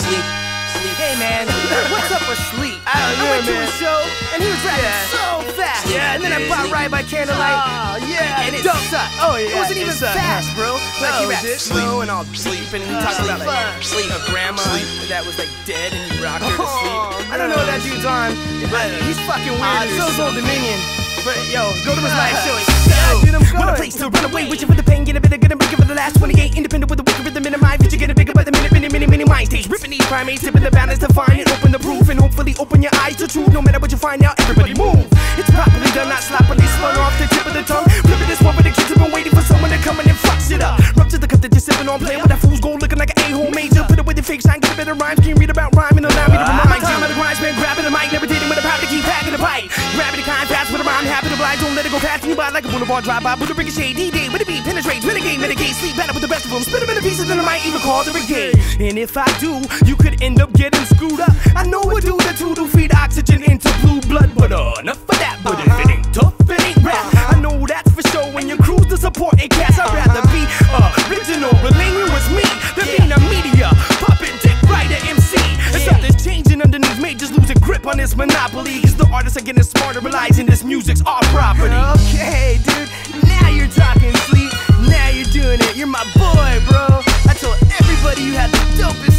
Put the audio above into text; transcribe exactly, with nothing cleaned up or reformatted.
Sleep. Sleep. Hey man, what's up with Sleep? I don't know, I went man. to a show and he was rapping Yeah. so fast. Yeah, and then I dude. bought Ride by Candlelight. Oh, yeah. And it Dope. sucked. Oh, yeah. It wasn't even It sucked. fast, bro. Like Oh, he rapped is it? slow and all deep, and he talked about like Sleep. a grandma that was like dead and he rocked her to Oh, sleep. I don't know what that dude's on, but he's fucking weird. Ah, And dude. so's Old Dominion. But yo, go to his live show. It's Yeah, so dude, I'm What a going. place to run away, wishing for the pain, get a bit of good and bigger for the last twenty-eight. Independent with the wicked rhythm in the mind, vision getting bigger by the minute, minute, minute, minute, mind stage. Ripping these primates, tipping the balance to find it, open the proof, and hopefully open your eyes to truth. No matter what you find out, everybody move. It's properly done, not sloppily spun off the tip of the tongue. Flipping this one for the kids have been waiting for someone to come in and fuck shit up. Rupture the cup that you're sipping on, playing with that fool's gold, looking like an a-hole major. Put it with your fake shine, get a bit of rhymes, can you read about rhyme and allow me to remind you? Time of the grind, man, grabbing the mic, never dating with a power to keep packing the pipe. Grabbing the kind, fast with a rhyme, happy to oblige, don't let it go passing you by like a boulevard drive-by. Put a ricochet, D-Day, with a beat, penetrates, renegade, mitigate, sleep better with the best of them. Spit a bit of pieces and I might even call the brigade. And if I do, you could end up getting screwed up. I know a dude that two to feed oxygen into blue blood, but uh, enough of that. But if it ain't tough, it ain't rap. I know that's for sure. When you cruise the support and cast, I'd rather be original. Believe me, was me, than being a media puppet, dick writer, M C. And something's changing underneath me, just losing grip on this monopoly. Cause the artists are getting smarter, realizing this music's our property. Okay, dude, now you're talking, Sleep. Now you're doing it. You're my boy, bro. I told everybody you had the dopest